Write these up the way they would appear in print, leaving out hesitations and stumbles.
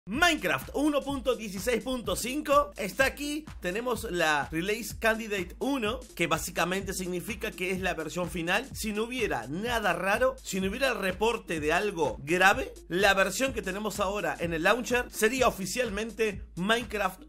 Minecraft 1.16.5 está aquí. Tenemos la Release Candidate 1, que básicamente significa que es la versión final. Si no hubiera nada raro, si no hubiera el reporte de algo grave, la versión que tenemos ahora en el launcher sería oficialmente Minecraft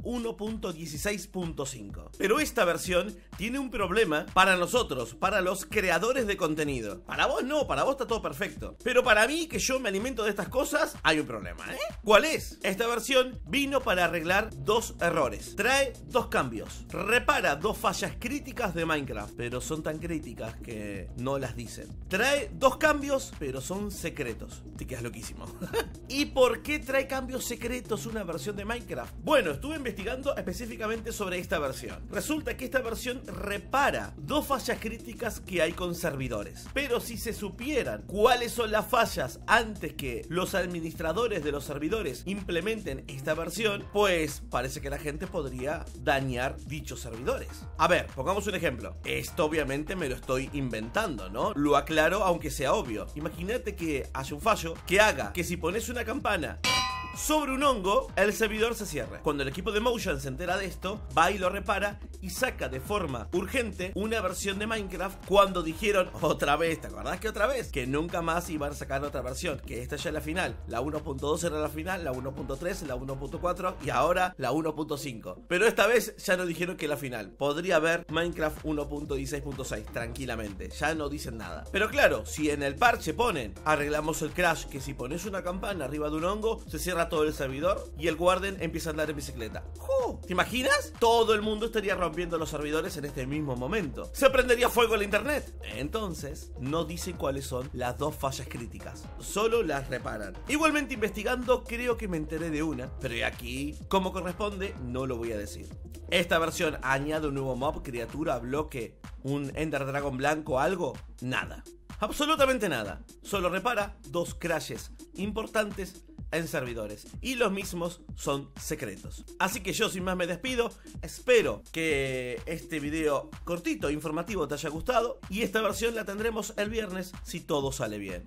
1.16.5. Pero esta versión tiene un problema para nosotros, para los creadores de contenido. Para vos no, para vos está todo perfecto. Pero para mí, que yo me alimento de estas cosas, hay un problema, ¿eh? ¿Cuál es? Esta versión vino para arreglar dos errores. Trae dos cambios. Repara dos fallas críticas de Minecraft, pero son tan críticas que no las dicen. Trae dos cambios, pero son secretos. Te quedas loquísimo. ¿Y por qué trae cambios secretos una versión de Minecraft? Bueno, estuve investigando específicamente sobre esta versión. Resulta que esta versión repara dos fallas críticas que hay con servidores. Pero si se supieran cuáles son las fallas antes que los administradores de los servidores implementen esta versión, pues parece que la gente podría dañar dichos servidores. A ver, pongamos un ejemplo. Esto obviamente me lo estoy inventando, ¿no? Lo aclaro aunque sea obvio. Imagínate que haya un fallo que haga que si pones una campana sobre un hongo, el servidor se cierre. Cuando el equipo de Mojang se entera de esto, va y lo repara y saca de forma urgente una versión de Minecraft cuando dijeron otra vez, ¿te acordás que otra vez? Que nunca más iban a sacar otra versión, que esta ya es la final. La 1.2 era la final, la 1.3, la 1.4 y ahora la 1.5. Pero esta vez ya no dijeron que la final. Podría haber Minecraft 1.16.6 tranquilamente, ya no dicen nada. Pero claro, si en el parche ponen arreglamos el crash, que si pones una campana arriba de un hongo, se cierra todo el servidor y el Warden empieza a andar en bicicleta. ¿Te imaginas? Todo el mundo estaría rompiendo los servidores en este mismo momento. Se prendería fuego el internet. Entonces, no dicen cuáles son las dos fallas críticas, solo las reparan. Igualmente investigando, creo que me enteré de una, pero aquí, como corresponde, no lo voy a decir. Esta versión añade un nuevo mob, criatura, bloque, un Ender Dragon blanco, algo, nada. Absolutamente nada. Solo repara dos crashes importantes en servidores, y los mismos son secretos. Así que yo sin más me despido. Espero que este video cortito e informativo te haya gustado, y esta versión la tendremos el viernes si todo sale bien.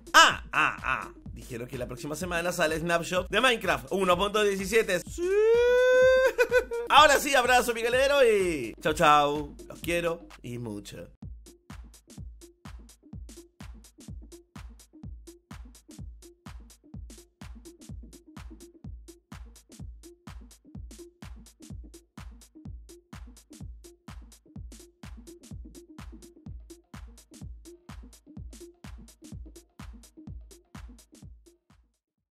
Dijeron que la próxima semana sale Snapshot de Minecraft 1.17. ¡Sí! Ahora sí, abrazo mi galero y chau chau. Los quiero y mucho.